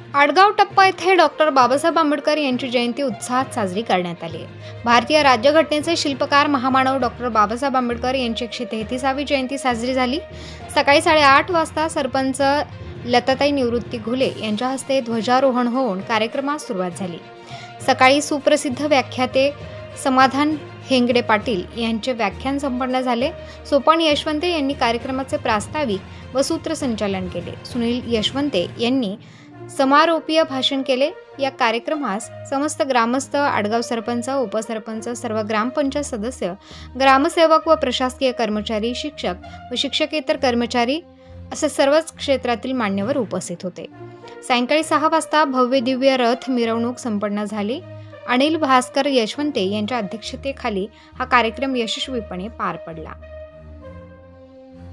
आडगाव टप्पा येथे डॉक्टर बाबासाहेब आंबेडकर यांची जयंती उत्साहात साजरी करण्यात आली। भारतीय राज्यघटनेचे शिल्पकार महामानव डॉक्टर बाबासाहेब आंबेडकर यांची 133वी जयंती साजरी झाली। सकाळी 8:30 वाजता सरपंच लताताई निवृत्ती घुले यांच्या हस्ते ध्वजारोहण होऊन कार्यक्रमास सुरुवात झाली। सकाळी सुप्रसिद्ध व्याख्याते समाधान हेंगडे पाटील यांचे व्याख्यान संपन्न झाले। सोपान यशवंते यांनी कार्यक्रमाचे प्रास्ताविक व सूत्रसंचालन केले। सुनील यशवंते यांनी समारोपीय भाषण केले। या कार्यक्रमास समस्त ग्रामस्थ, आडगाव सरपंच, उपसरपंच, सर्व ग्रामपंचायत सदस्य, ग्रामसेवक व प्रशासकीय कर्मचारी, शिक्षक व शिक्षकेतर कर्मचारी असे सर्वच क्षेत्रातील मान्यवर उपस्थित होते। सायंकाळी 6 वाजता भव्य दिव्य रथ मिरवणूक संपन्न झाली। अनिल भास्कर यशवंते यांच्या अध्यक्षतेखाली हा कार्यक्रम यशस्वीपणे पार पडला।